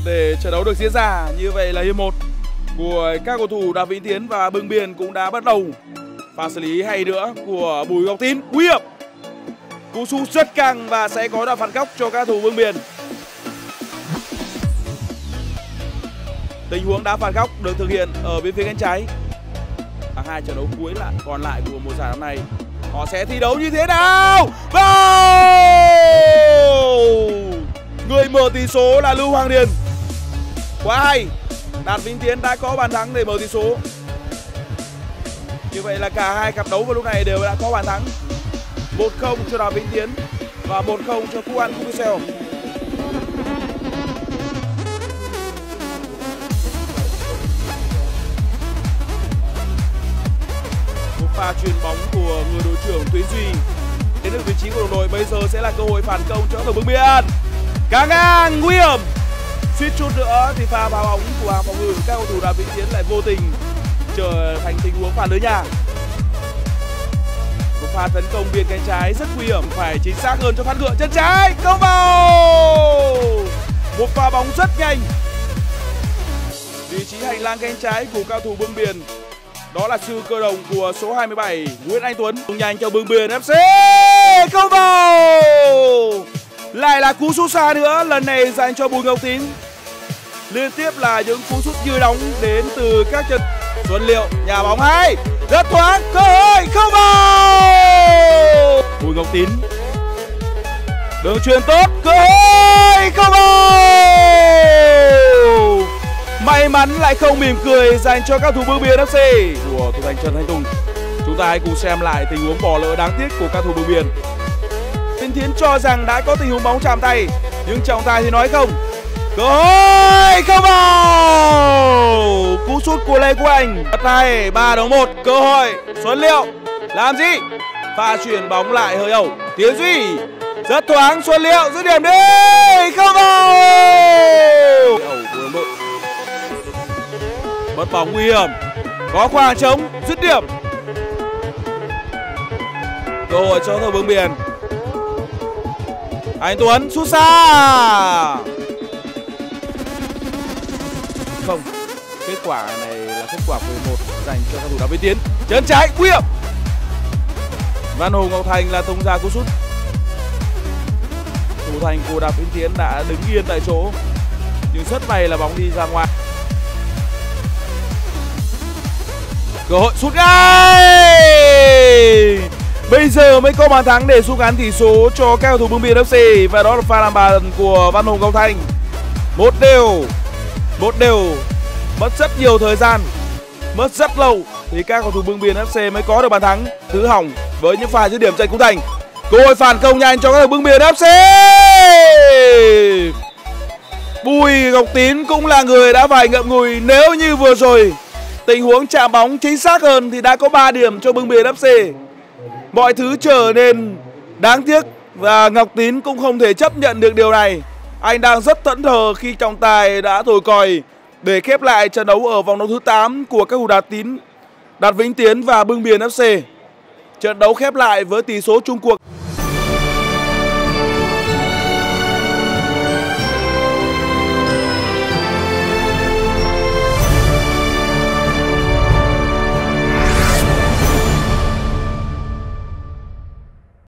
để trận đấu được diễn ra. Như vậy là hiệp 1 của các cầu thủ Đạt Vĩnh Tiến và Bưng Biên cũng đã bắt đầu. Pha xử lý hay nữa của Bùi Ngọc Tín, nguy hiểm. Cú sút rất căng và sẽ có đoạn phạt góc cho các thủ Bưng Biên. Tình huống đá phạt góc được thực hiện ở bên phía cánh trái. Hai trận đấu cuối còn lại của mùa giải năm nay, họ sẽ thi đấu như thế nào? Người mở tỷ số là Lưu Hoàng Điền. Quá hay. Đạt Vĩnh Tiến đã có bàn thắng để mở tỷ số. Như vậy là cả hai cặp đấu vào lúc này đều đã có bàn thắng. 1-0 cho Đạt Vĩnh Tiến và 1-0 cho Quốc An Cubicel. Một pha chuyền bóng của người đội trưởng Tuyến Duy đến được vị trí của đồng đội. Bây giờ sẽ là cơ hội phản công cho cầu thủ Bưng Biên. Căng ngang, nguy hiểm. Suýt chút nữa thì pha vào bóng của hàng phòng ngự các cầu thủ Đạt Vĩnh Tiến lại vô tình trở thành tình huống phản lưới nhà. Một pha tấn công biên cánh trái rất nguy hiểm, phải chính xác hơn cho phát ngựa chân trái, công vào. Một pha bóng rất nhanh. Vị trí hành lang cánh trái của cao thủ Bưng Biên, đó là sự cơ động của số 27 Nguyễn Anh Tuấn. Nhanh cho Bưng Biên FC, công vào. Lại là cú sút xa nữa, lần này dành cho Bùi Ngọc Tín. Liên tiếp là những cú sút như đóng đến từ các chân. Xuân Liệu, nhà bóng hay, rất thoáng, cơ hội không vào. Bùi Ngọc Tín, đường chuyền tốt, cơ hội không vào. May mắn lại không mỉm cười dành cho các thủ Bưng Biên FC của thủ thành Trần Thanh Tùng. Chúng ta hãy cùng xem lại tình huống bỏ lỡ đáng tiếc của các thủ Bưng Biên. Vĩnh Tiến cho rằng đã có tình huống bóng chạm tay, nhưng trọng tài thì nói không. Cơ hội không vào. Cú sút của Lê Quốc Anh rất hay. 3-1, cơ hội Xuân Liệu làm gì? Pha chuyển bóng lại hơi ẩu. Tiến Duy rất thoáng, Xuân Liệu dứt điểm đi, không vào. Ẩu của đồng đội. Mất bóng nguy hiểm, có khoảng trống, dứt điểm. Cơ hội cho thằng Bưng Biên. Anh Tuấn sút xa. Không, kết quả này là kết quả 11 dành cho cầu thủ Đạt Vĩnh Tiến. Chân trái nguy hiểm. Văn Hùng Ngọc Thành là tung ra cú sút. Thủ thành của Đạt Vĩnh Tiến đã đứng yên tại chỗ, nhưng rất may là bóng đi ra ngoài. Cơ hội sút ngay. Bây giờ mới có bàn thắng để rút ngắn tỷ số cho các cầu thủ Bưng Biên FC, và đó là pha làm bàn của Văn Hùng Ngọc Thành. 1-1. Mất rất nhiều thời gian, mất rất lâu thì các cầu thủ Bưng Biên FC mới có được bàn thắng thứ hỏng với những pha dứt điểm Trần Quốc Thành. Cơ hội phản công nhanh cho các cầu thủ Bưng Biên FC. Bùi Ngọc Tín cũng là người đã phải ngậm ngùi. Nếu như vừa rồi tình huống chạm bóng chính xác hơn thì đã có 3 điểm cho Bưng Biên FC. Mọi thứ trở nên đáng tiếc và Ngọc Tín cũng không thể chấp nhận được điều này. Anh đang rất thẫn thờ khi trọng tài đã thổi còi để khép lại trận đấu ở vòng đấu thứ 8 của các cầu thủ Đạt Vĩnh Tiến và Bưng Biên FC. Trận đấu khép lại với tỷ số chung cuộc